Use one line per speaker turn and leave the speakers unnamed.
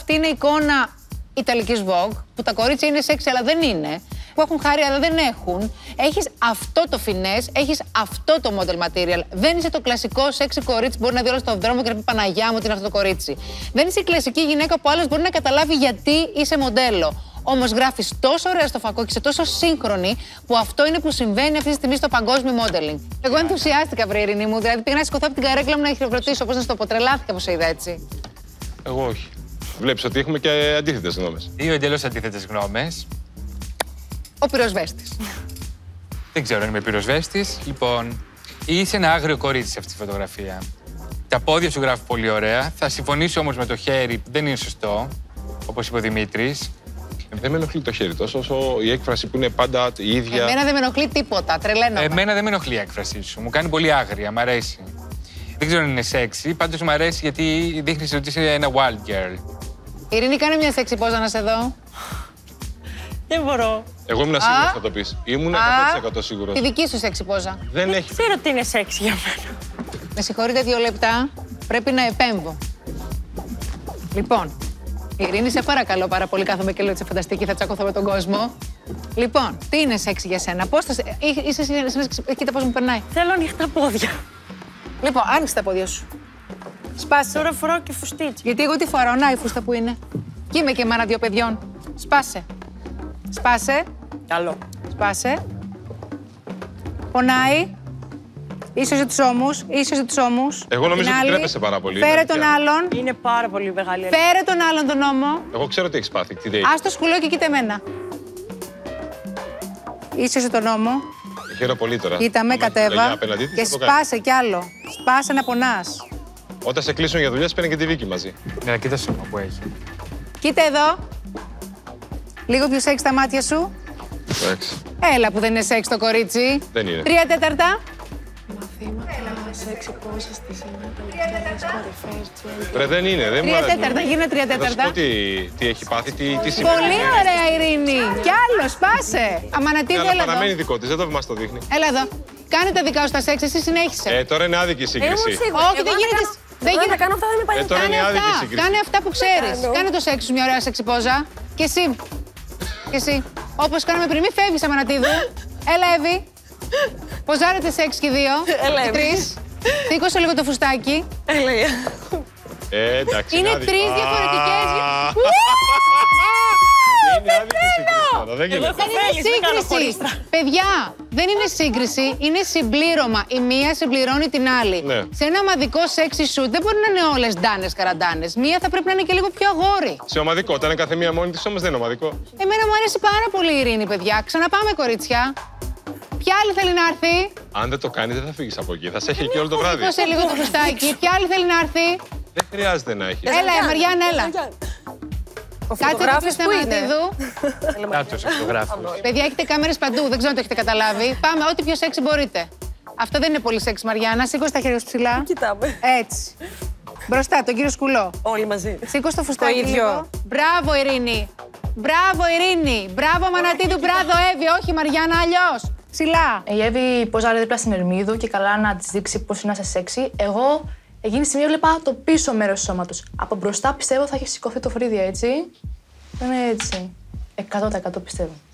αυτή είναι εικόνα ιταλικής Vogue, που τα κορίτσια είναι σεξι αλλά δεν είναι, που έχουν χάρη αλλά δεν έχουν. Έχεις αυτό το finesse, έχεις αυτό το model material. Δεν είσαι το κλασικό σεξι κορίτσι που μπορεί να δει όλο στον δρόμο και να πει Παναγιά μου, τι είναι αυτό το κορίτσι. Δεν είσαι η κλασική γυναίκα που άλλος μπορεί να καταλάβει γιατί είσαι μοντέλο. Όμως γράφεις τόσο ωραία στο φακό και είσαι τόσο σύγχρονη που αυτό είναι που συμβαίνει αυτή τη στιγμή στο παγκόσμιο modeling. Εγώ ενθουσιάστηκα, βρε Ειρήνη μου. Δηλαδή πήγα να σηκωθώ από την καρέκλα μου να χειροκροτήσω. Πώς να σου το πω, τρελάθηκα που σε είδα έτσι.
Εγώ όχι. Βλέπεις ότι έχουμε και αντίθετες γνώμες.
Δύο εντελώς αντίθετες γνώμες.
Ο πυροσβέστης.
Δεν ξέρω αν είμαι πυροσβέστης. Λοιπόν, είσαι ένα άγριο κορίτσι σε αυτή τη φωτογραφία. Τα πόδια σου γράφει πολύ ωραία. Θα συμφωνήσω όμως με το χέρι που δεν είναι σωστό, όπως είπε ο Δημήτρης.
Δεν με ενοχλεί το χέρι τόσο όσο η έκφραση που είναι πάντα η ίδια.
Εμένα δεν με ενοχλεί τίποτα. Τρελαίνω.
Εμένα δεν με ενοχλεί η έκφρασή σου. Μου κάνει πολύ άγρια, μ' αρέσει. Δεν ξέρω αν είναι σεξι, πάντως μου αρέσει γιατί δείχνεις ότι είσαι ένα wild girl.
Ειρήνη, κάνε μια σεξι πόζα να σε δω.
Δεν μπορώ.
Εγώ ήμουν σίγουρος θα το πεις. Ήμουν 100% σίγουρος.
Τη δική σου σεξι πόζα.
Δεν έχει.
Ξέρω τι είναι σεξ για μένα.
Με συγχωρείτε 2 λεπτά. Πρέπει να επέμβω. Λοιπόν, Ειρήνη, σε παρακαλώ πάρα πολύ. Κάθομαι και λέω ότι είσαι φανταστική, θα τσακωθώ με τον κόσμο. Λοιπόν, τι είναι σεξι για σένα, πώς θα. Είσαι κοίτα πώς μου περνάει.
Θέλω ανοιχτά πόδια.
Λοιπόν, άνοιξε τα πόδια σου. Σπάσε.
Τώρα φοράω και φουστίτσι.
Γιατί εγώ τι φοράω, να η φούστα που είναι. Και είμαι και μάνα 2 παιδιών. Σπάσε. Σπάσε.
Καλό.
Σπάσε. Πονάει. Ίσως τους ώμους, ίσως τους ώμους.
Εγώ νομίζω ότι τρέπεσαι πάρα πολύ.
Φέρε τον άλλον.
Είναι πάρα πολύ μεγάλη.
Φέρε τον άλλον τον ώμο.
Εγώ ξέρω τι έχεις πάθει. Τι λέει.
Ας το σκουλό και κοίτα εμένα. Ίσως τον ώμο.
Χαίρομαι πολύ τώρα.
Κοίτα με, κατέβα. Και σπάσε κι άλλο. Σπάσε να πονάς.
Όταν σε κλείσουν για δουλειά, παίρνει και τη Βίκη μαζί.
Ναι, κοίτα σώμα που έχει.
Κοίτα εδώ. Λίγο πιο σεξ τα μάτια σου.
Εντάξει.
Έλα που δεν είναι σεξ το κορίτσι.
Δεν είναι.
3/4.
Μαθήματα σεξι πόσα στις ιταλικές κορυφές.
Ρε, δεν είναι. Δεν μου αρέσει.
3/4, γίνε 3/4.
Θα σου πω τι έχει πάθει, τι σημαίνει.
Πολύ ωραία, Ειρήνη. Κι άλλο, σπάσε. Αμανατίδου,
Αλλά
έλα
παραμένει
εδώ.
δικό της, δεν το μας το δείχνει.
Έλα εδώ. Κάνε τα δικά σου τα σεξ, εσύ συνέχισε.
Τώρα είναι άδικη η σύγκριση.
Όχι, δεν γίνεται. Δεν
Να
γίνεται.
κάνω αυτά, δεν με πάει.
Τώρα είναι
Κάνε
άδικη η
αυτά.
σύγκριση.
Κάνε αυτά που ξέρεις. Κάνε το σεξ σου μια ωραία σεξι πόζα. Και εσύ. Και εσύ. Όπως κάναμε πριν, μη φεύγεις, Αμανατίδου. Έλα, Εύη. Ποζάρετε σεξ και 2.
Έλα,
Και
Εύη.
3. Σήκωσε λίγο το φουστάκι.
Εντάξει.
Είναι
άδικη.
3 διαφορετικές.
Είναι άδικη η σύγκριση τώρα. Δεν γίνεται.
Δεν είναι σύγκριση. Παιδιά, δεν είναι σύγκριση, είναι συμπλήρωμα. Η μία συμπληρώνει την άλλη.
Ναι.
Σε ένα ομαδικό sexy shoot δεν μπορεί να είναι όλες ντάνες καραντάνες. Μία θα πρέπει να είναι και λίγο πιο αγόρι.
Σε ομαδικό. Όταν είναι κάθε μία μόνη της όμως δεν είναι ομαδικό.
Εμένα μου αρέσει πάρα πολύ η Ειρήνη, παιδιά. Ξαναπάμε, κορίτσια. Ποια άλλη θέλει να έρθει?
Αν δεν το κάνει, δεν θα φύγεις από εκεί. Θα σε έχει εκεί όλο το βράδυ.
Σήκωσε λίγο το φουστάκι. Ποια άλλη θέλει να έρθει?
Δεν χρειάζεται να έχει.
Έλα, Μαριάννα, έλα.
Ο
Κάτσε το
φωτογράφος που είναι.
Σταματίδου.
Κάτω σε φωτογράφους.
Παιδιά, έχετε κάμερες παντού. Δεν ξέρω αν το έχετε καταλάβει. Πάμε, ό,τι πιο σεξι μπορείτε. Αυτό δεν είναι πολύ σεξι, Μαριάννα. Σήκωσε τα χέρια σου ψηλά.
Κοιτάμε.
Έτσι. Μπροστά, τον κύριο Σκουλό.
Όλοι μαζί.
Σήκω το φουστάκι.
Το ίδιο.
λίγο. Μπράβο, Ειρήνη. Μπράβο, Ειρήνη. Μπράβο, Μανατίδου. Μπράβο, Εύη. Όχι, Μαριάννα, αλλιώς. Ψηλά.
Η Εύη ποζάρει δίπλα στην Ερμίδου και καλά να της δείξει πώς είναι να είσαι σεξι. Εγώ εκείνη τη στιγμή έβλεπα το πίσω μέρος του σώματος. Από μπροστά πιστεύω θα έχει σηκωθεί το φρύδι, έτσι. Είναι έτσι. 100% πιστεύω.